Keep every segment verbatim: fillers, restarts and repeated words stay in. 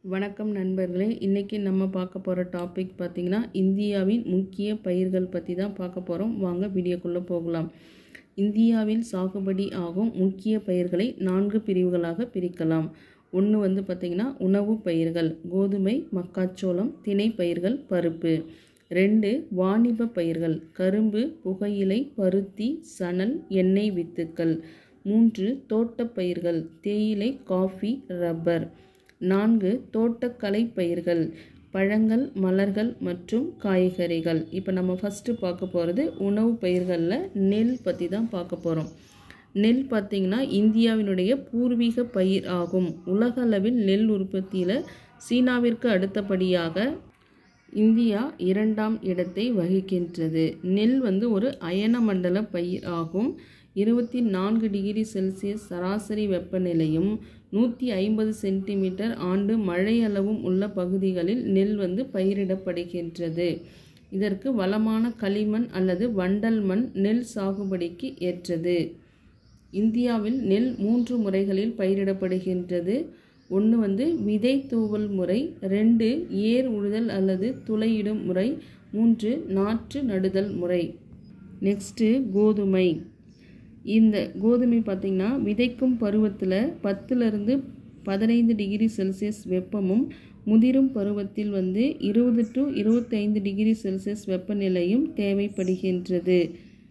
வணக்கம் நண்பர்களே, இன்றைக்கி நம்ம பார்க்க போகிற டாபிக் பார்த்திங்கன்னா இந்தியாவின் முக்கிய பயிர்கள் பற்றி தான் பார்க்க போகிறோம். வாங்க வீடியோக்குள்ளே போகலாம். இந்தியாவில் சாகுபடி ஆகும் முக்கிய பயிர்களை நான்கு பிரிவுகளாக பிரிக்கலாம். ஒன்று வந்து பார்த்திங்கன்னா உணவு பயிர்கள், கோதுமை, மக்காச்சோளம், திணை பயிர்கள், பருப்பு. ரெண்டு வாணிப பயிர்கள், கரும்பு, புகையிலை, பருத்தி, சணல், எண்ணெய் வித்துக்கள். மூன்று தோட்டப்பயிர்கள், தேயிலை, காஃபி, ரப்பர். நான்கு தோட்டக்கலை பயிர்கள், பழங்கள், மலர்கள் மற்றும் காய்கறிகள். இப்போ நம்ம ஃபஸ்ட்டு பார்க்க போகிறது உணவு பயிர்களில் நெல் பற்றி தான் பார்க்க போகிறோம். நெல் பார்த்திங்கன்னா இந்தியாவினுடைய பூர்வீக பயிர் ஆகும். உலக அளவில் நெல் உற்பத்தியில் சீனாவிற்கு அடுத்தபடியாக இந்தியா இரண்டாம் இடத்தை வகிக்கின்றது. நெல் வந்து ஒரு அயன மண்டல பயிர் ஆகும். இருபத்தி நான்கு டிகிரி செல்சியஸ் சராசரி வெப்பநிலையும் நூற்றி ஐம்பது சென்டிமீட்டர் ஆண்டு மழை அளவும் உள்ள பகுதிகளில் நெல் வந்து பயிரிடப்படுகின்றது. இதற்கு வளமான களிமண் அல்லது வண்டல் மண் நெல் சாகுபடிக்கு ஏற்றது. இந்தியாவில் நெல் மூன்று முறைகளில் பயிரிடப்படுகின்றது. ஒன்று வந்து விதை தூவல் முறை, ரெண்டு ஏர் உழுதல் அல்லது துளையிடும் முறை, மூன்று நாற்று நடுதல் முறை. நெக்ஸ்ட்டு கோதுமை. இந்த கோதுமை பார்த்திங்கன்னா விதைக்கும் பருவத்தில் பத்துலேருந்து பதினைந்து டிகிரி செல்சியஸ் வெப்பமும், முதிரும் பருவத்தில் வந்து இருபது டு இருபத்தைந்து டிகிரி செல்சியஸ் வெப்பநிலையும் தேவைப்படுகின்றது.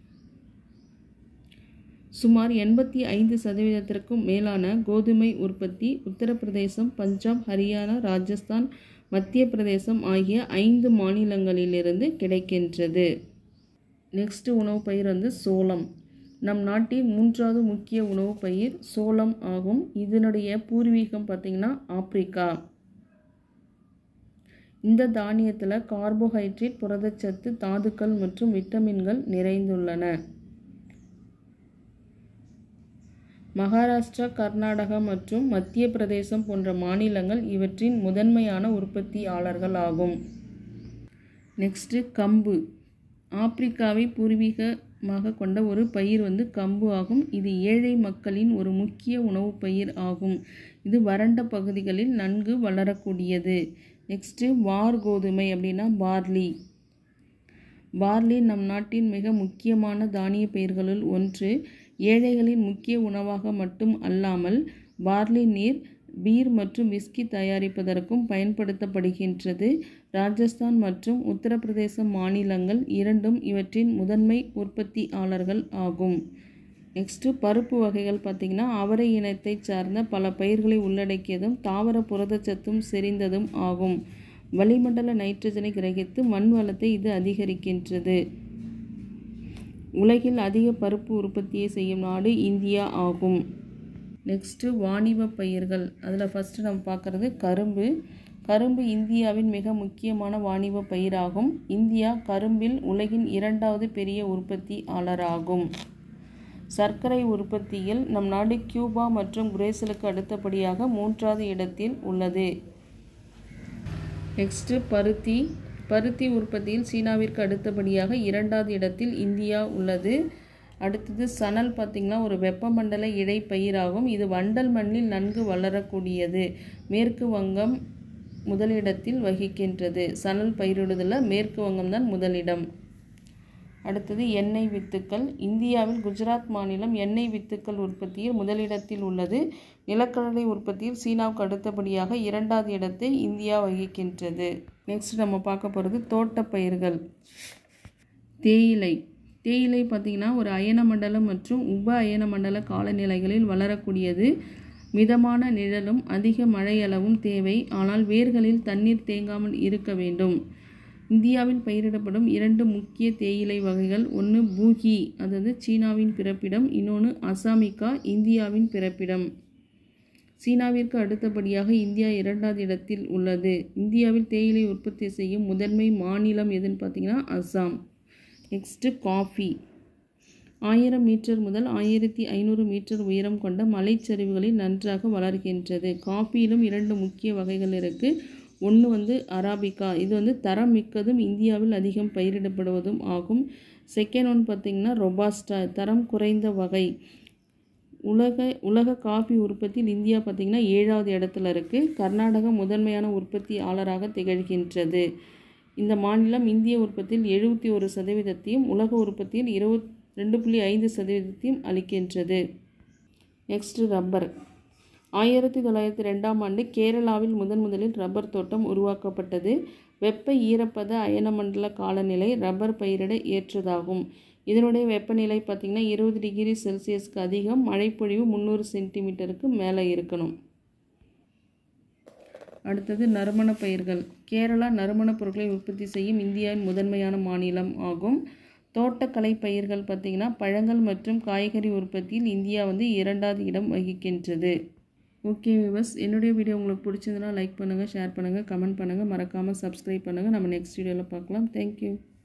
சுமார் எண்பத்தி ஐந்து சதவீதத்திற்கும் மேலான கோதுமை உற்பத்தி உத்தரப்பிரதேசம், பஞ்சாப், ஹரியானா, ராஜஸ்தான், மத்திய பிரதேசம் ஆகிய ஐந்து மாநிலங்களிலிருந்து கிடைக்கின்றது. நெக்ஸ்ட் உணவு பயிர் வந்து சோளம். நம் நாட்டின் மூன்றாவது முக்கிய உணவு பயிர் சோளம் ஆகும். இதனுடைய பூர்வீகம் பார்த்திங்கன்னா ஆப்பிரிக்கா. இந்த தானியத்தில் கார்போஹைட்ரேட், புரதச்சத்து, தாதுக்கள் மற்றும் விட்டமின்கள் நிறைந்துள்ளன. மகாராஷ்டிரா, கர்நாடகா மற்றும் மத்திய பிரதேசம் போன்ற மாநிலங்கள் இவற்றின் முதன்மையான உற்பத்தியாளர்கள் ஆகும். நெக்ஸ்ட்டு கம்பு. ஆப்பிரிக்காவை பூர்வீகமாக கொண்ட ஒரு பயிர் வந்து கம்பு ஆகும். இது ஏழை மக்களின் ஒரு முக்கிய உணவு பயிர் ஆகும். இது வறண்ட பகுதிகளில் நன்கு வளரக்கூடியது. நெக்ஸ்ட்டு வார் கோதுமை அப்படின்னா பார்லி. பார்லி நம் நாட்டின் மிக முக்கியமான தானிய பயிர்களுள் ஒன்று. ஏழைகளின் முக்கிய உணவாக மட்டும் அல்லாமல் பார்லி நீர், பீர் மற்றும் விஸ்கி தயாரிப்பதற்கும் பயன்படுத்தப்படுகின்றது. ராஜஸ்தான் மற்றும் உத்தரப்பிரதேச மாநிலங்கள் இரண்டும் இவற்றின் முதன்மை உற்பத்தியாளர்கள் ஆகும். நெக்ஸ்ட்டு பருப்பு வகைகள் பார்த்திங்கன்னா அவரை இனத்தை சார்ந்த பல பயிர்களை உள்ளடக்கியதும் தாவர புரதச்சத்தும் செறிந்ததும் ஆகும். வளிமண்டல நைட்ரஜனை கிரகித்து மண் வளத்தை இது அதிகரிக்கின்றது. உலகில் அதிக பருப்பு உற்பத்தியை செய்யும் நாடு இந்தியா ஆகும். நெக்ஸ்ட்டு வாணிப பயிர்கள். அதில் ஃபஸ்ட்டு நம்ம பார்க்குறது கரும்பு. கரும்பு இந்தியாவின் மிக முக்கியமான வாணிப பயிராகும். இந்தியா கரும்பில் உலகின் இரண்டாவது பெரிய உற்பத்தியாளராகும். சர்க்கரை உற்பத்தியில் நம் நாடு கியூபா மற்றும் பிரேசிலுக்கு அடுத்தபடியாக மூன்றாவது இடத்தில் உள்ளது. நெக்ஸ்ட்டு பருத்தி. பருத்தி உற்பத்தியில் சீனாவிற்கு அடுத்தபடியாக இரண்டாவது இடத்தில் இந்தியா உள்ளது. அடுத்தது சணல் பார்த்திங்கன்னா ஒரு வெப்பமண்டல இழை பயிராகும். இது வண்டல் மண்ணில் நன்கு வளரக்கூடியது. மேற்கு வங்கம் முதலிடத்தில் வகிக்கின்றது. சணல் பயிரிடுதலில் மேற்கு வங்கம் தான் முதலிடம். அடுத்தது எண்ணெய் வித்துக்கள். இந்தியாவில் குஜராத் மாநிலம் எண்ணெய் வித்துக்கள் உற்பத்தியில் முதலிடத்தில் உள்ளது. நிலக்கடலை உற்பத்தியில் சீனாவுக்கு அடுத்தபடியாக இரண்டாவது இடத்தை இந்தியா வகிக்கின்றது. நெக்ஸ்ட் நம்ம பார்க்க போகிறது தோட்டப்பயிர்கள். தேயிலை. தேயிலை பார்த்திங்கன்னா ஒரு அயன மண்டலம் மற்றும் உப அயன மண்டல காலநிலைகளில் வளரக்கூடியது. மிதமான நிழலும் அதிக மழையளவும் தேவை. ஆனால் வேர்களில் தண்ணீர் தேங்காமல் இருக்க வேண்டும். இந்தியாவில் பயிரிடப்படும் இரண்டு முக்கிய தேயிலை வகைகள், ஒன்று பூகி, அதாவது சீனாவின் பிறப்பிடம், இன்னொன்று அசாமிகா, இந்தியாவின் பிறப்பிடம். சீனாவிற்கு அடுத்தபடியாக இந்தியா இரண்டாவது இடத்தில் உள்ளது. இந்தியாவில் தேயிலை உற்பத்தி செய்யும் முதன்மை மாநிலம் எதுன்னு பார்த்திங்கன்னா அசாம். Next coffee. ஆயிரம் மீட்டர் முதல் ஆயிரத்தி ஐநூறு மீட்டர் உயரம் கொண்ட மலைச்சரிவுகளில் நன்றாக வளர்கின்றது. காஃபியிலும் இரண்டு முக்கிய வகைகள் இருக்குது. ஒன்று வந்து அராபிகா. இது வந்து தரம் மிக்கதும் இந்தியாவில் அதிகம் பயிரிடப்படுவதும் ஆகும். செகண்ட் ஒன் பார்த்திங்கன்னா ரொபாஸ்டா, தரம் குறைந்த வகை. உலக உலக காஃபி உற்பத்தியில் இந்தியா பார்த்திங்கன்னா ஏழாவது இடத்துல இருக்குது. கர்நாடகா முதன்மையான உற்பத்தியாளராக திகழ்கின்றது. இந்த மாநிலம் இந்திய உற்பத்தியில் எழுபத்தி ஒரு சதவீதத்தையும் உலக உற்பத்தியில் இருபத்தி ரெண்டு புள்ளி ஐந்து சதவீதத்தையும் அளிக்கின்றது. Next rubber. ஆயிரத்தி தொள்ளாயிரத்தி ரெண்டாம் ஆண்டு கேரளாவில் முதன் முதலில் ரப்பர் தோட்டம் உருவாக்கப்பட்டது. வெப்ப ஈரப்பத அயனமண்டல காலநிலை ரப்பர் பயிரிட ஏற்றதாகும். இதனுடைய வெப்பநிலை பார்த்திங்கன்னா இருபது டிகிரி செல்சியஸ்க்கு அதிகம், மழைப்பொழிவு முந்நூறு சென்டிமீட்டருக்கு மேலே இருக்கணும். அடுத்தது நறுமண பயிர்கள். கேரளா நறுமணப் பொருட்களை உற்பத்தி செய்யும் இந்தியாவின் முதன்மையான மாநிலம் ஆகும். தோட்டக்கலை பயிர்கள் பார்த்திங்கன்னா பழங்கள் மற்றும் காய்கறி உற்பத்தியில் இந்தியா வந்து இரண்டாவது இடம் வகிக்கின்றது. ஓகே வியூவர்ஸ், என்னுடைய வீடியோ உங்களுக்கு பிடிச்சிருந்தனா லைக் பண்ணுங்கள், ஷேர் பண்ணுங்கள், கமெண்ட் பண்ணுங்கள், மறக்காமல் சப்ஸ்கிரைப் பண்ணுங்கள். நம்ம நெக்ஸ்ட் வீடியோவில் பார்க்கலாம். தேங்க்யூ.